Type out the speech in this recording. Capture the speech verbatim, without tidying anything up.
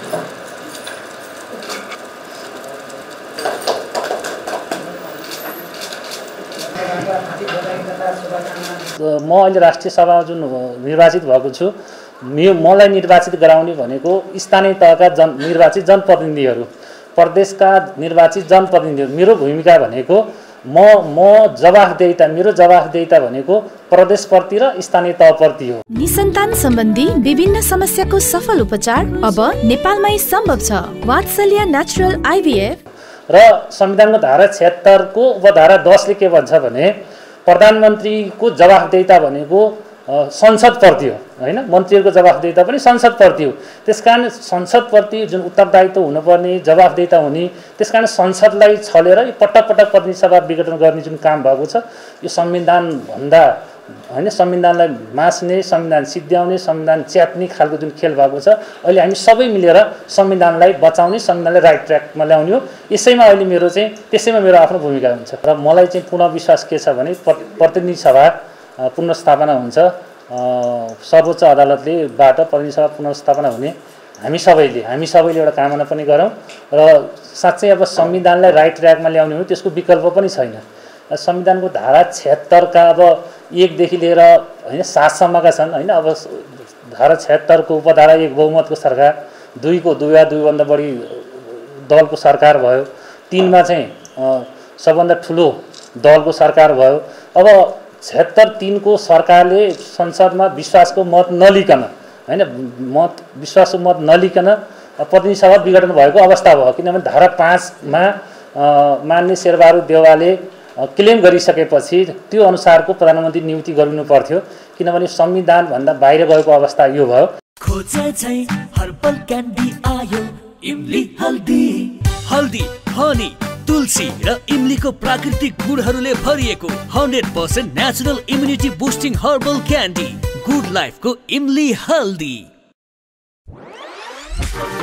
म अहिले राष्ट्रिय सभामा जुन निर्वाचित भएको छु, मलाई निर्वाचित गराउने भनेको स्थानीय तहका जन निर्वाचित जनप्रतिनिधिहरू, प्रदेशका निर्वाचित जनप्रतिनिधिहरू। मेरो भूमिका भनेको म म जवाफदेहिता मेरो जवाफदेहिता भनेको प्रदेशप्रति र स्थानीय तहप्रति हो। निसन्तान सम्बन्धी विभिन्न समस्याको सफल उपचार अब नेपालमै सम्भव छ। वात्सल्य नेचुरल आइभीएफ र संविधानको धारा छिहत्तर को उपधारा दस ले के भन्छ भने प्रधानमन्त्रीको जवाफदेहिता भनेको संसदप्रति हो हैन, मन्त्रीहरूको जवाफदेहिता पनि संसदप्रति हो। त्यसकारण संसदप्रति जुन उत्तरदायित्व हुनुपर्ने जवाफदेहिता हुने, त्यसकारण संसदलाई छलेर पटक पटक प्रतिनिधि सभा विघटन गर्ने जुन काम भएको छ, यो संविधान भन्दा हैन संविधानलाई मास्ने, संविधान सिद्ध्याउने, संविधान च्यात्ने खालको जुन खेल भएको छ, अहिले हामी सबै मिलेर संविधानलाई बचाउने, संविधानलाई राइट ट्र्याकमा ल्याउने हो। यसैमा अहिले मेरो चाहिँ त्यसैमा मेरो आफ्नो भूमिका हुन्छ र मलाई चाहिँ पूर्ण विश्वास के छ भने प्रतिनिधि सभा पुनर्स्थापना हुन्छ। सर्वोच्च अदालतले बाट प्रतिनिधि सभा पुनर्स्थापना हुने हामी सबैले हामी सबैले एउटा कामना पनि गरौँ र साँच्चै अब संविधानलाई राइट ट्र्याकमा ल्याउने हो, त्यसको विकल्प पनि छैन। संविधानको धारा छिहत्तर का अब एक देखि लिएर हैन सात सम्मका छन् हैन। अब धारा छिहत्तर को उपधारा एक बहुमतको सरकार, दुई को दुई वा दुईभन्दा बढी दलको सरकार भयो, तीन मा चाहिँ सबभन्दा ठुलो दलको सरकार भयो। अब छिहत्तर तीन को सरकारले संसदमा विश्वासको मत नलिकन हैन मत विश्वासको मत नलिकन प्रतिनिधि सभा विघटन भएको अवस्था भयो। किनभने धारा पाँच मा मान्य शेरबहादुर देउवाले क्लेम गरिसकेपछि त्यो अनुसारको प्रधानमन्त्री नियुक्ति गर्नु पर्थ्यो, किनभने संविधान भन्दा बाहिर गएको अवस्था यो भयो। खोजे छै हर्बल क्यान्डी आयो इमली हल्दी हल्दी हनी तुलसी र इमलीको प्राकृतिक गुणहरूले भरिएको hundred percent natural immunity boosting herbal candy good लाइफको इमली हल्दी।